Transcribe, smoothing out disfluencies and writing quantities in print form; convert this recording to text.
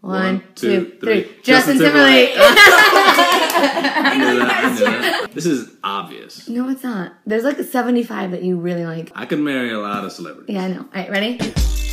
1, 2, 3. Justin Timberlake. I knew that. This is obvious. No, it's not. There's like a 75 that you really like. I could marry a lot of celebrities. Yeah, I know. All right, ready?